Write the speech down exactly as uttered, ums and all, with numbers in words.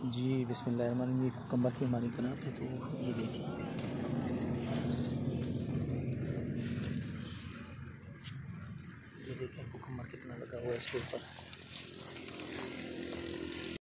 जी बिस्मिल्लाहिर्रहमानिर्रहीम। ये कमर की हमारी तरह है, तो ये देखिए ये देखिए आपको कमर कितना लगा हुआ है इसके ऊपर।